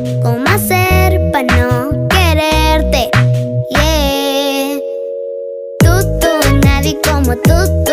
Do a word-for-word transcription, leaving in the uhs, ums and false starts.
¿Cómo hacer para no quererte? Yeah. Tú, tú, nadie como tú.